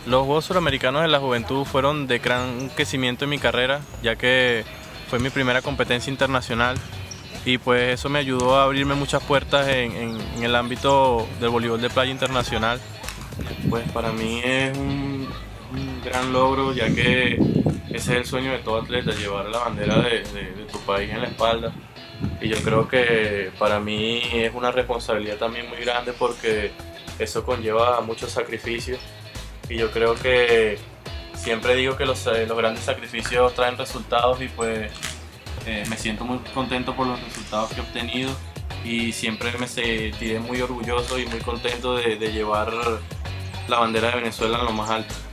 Los Juegos Suramericanos de la Juventud fueron de gran crecimiento en mi carrera, ya que fue mi primera competencia internacional y pues eso me ayudó a abrirme muchas puertas en el ámbito del voleibol de playa internacional. Pues para mí es un gran logro, ya que ese es el sueño de todo atleta, llevar la bandera de tu país en la espalda. Y yo creo que para mí es una responsabilidad también muy grande porque eso conlleva muchos sacrificios. Y yo creo que siempre digo que los grandes sacrificios traen resultados y pues me siento muy contento por los resultados que he obtenido y siempre me sentiré muy orgulloso y muy contento de llevar la bandera de Venezuela en lo más alto.